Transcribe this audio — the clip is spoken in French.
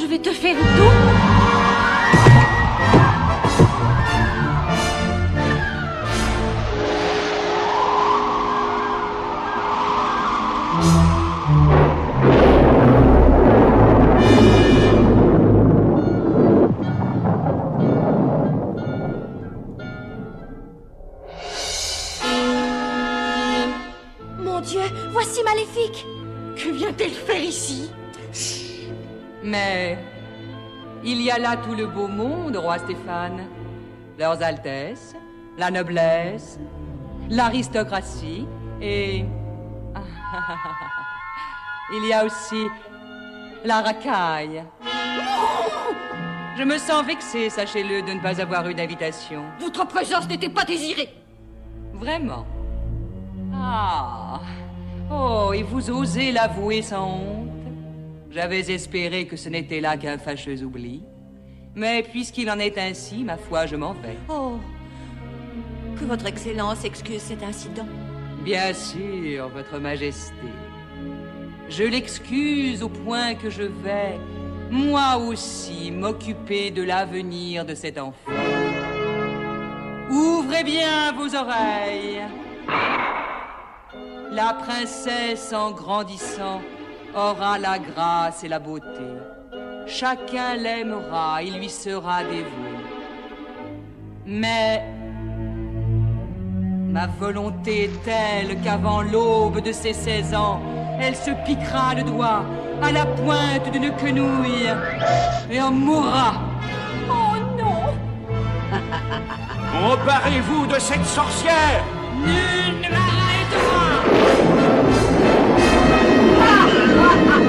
vais te faire tout. Mon Dieu, voici Maléfique. Que vient-elle faire ici? Mais il y a là tout le beau monde, roi Stéphane. Leurs Altesses, la noblesse, l'aristocratie et... il y a aussi la racaille. Je me sens vexée, sachez-le, de ne pas avoir eu d'invitation. Votre présence n'était pas désirée. Vraiment? Ah. Oh, et vous osez l'avouer sans honte? J'avais espéré que ce n'était là qu'un fâcheux oubli. Mais puisqu'il en est ainsi, ma foi, je m'en vais. Oh, que votre Excellence excuse cet incident. Bien sûr, votre Majesté. Je l'excuse au point que je vais, moi aussi, m'occuper de l'avenir de cet enfant. Ouvrez bien vos oreilles. La princesse, en grandissant, aura la grâce et la beauté. Chacun l'aimera, il lui sera dévoué. Mais ma volonté est telle qu'avant l'aube de ses 16 ans, elle se piquera le doigt à la pointe d'une quenouille et en mourra. Oh non! Emparez-vous de cette sorcière! Nul ne m'arrêtera.